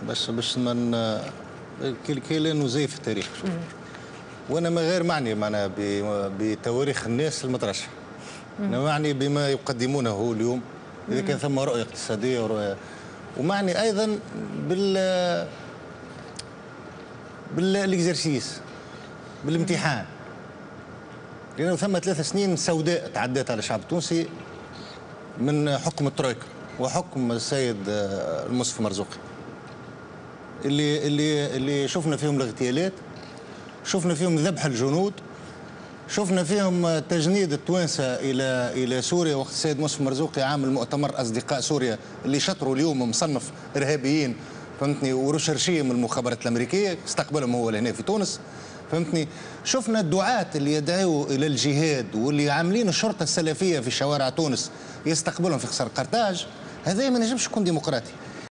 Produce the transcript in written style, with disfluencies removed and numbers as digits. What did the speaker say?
باش من كي لا نزيف التاريخ. وانا ما غير معني معناها بتواريخ الناس المترشح، انا معني بما يقدمونه اليوم، اذا كان ثم رؤيه اقتصاديه ورؤيه، ومعني ايضا بالاكزرسيس، بالامتحان، لانه ثم 3 سنين سوداء تعدت على الشعب التونسي من حكم الترويكا وحكم السيد المصطفى مرزوقي، اللي شفنا فيهم الاغتيالات، شفنا فيهم ذبح الجنود، شفنا فيهم تجنيد التوانسه الى سوريا، وقت السيد مصطفى مرزوقي عامل مؤتمر اصدقاء سوريا اللي شطروا اليوم مصنف ارهابيين، فهمتني، ورشرشيه من المخابرات الامريكيه، استقبلهم هو لهنا في تونس، فهمتني. شفنا الدعاة اللي يدعوا الى الجهاد واللي عاملين الشرطه السلفيه في شوارع تونس يستقبلهم في قصر قرطاج. هذا ما نجمش يكون ديمقراطي.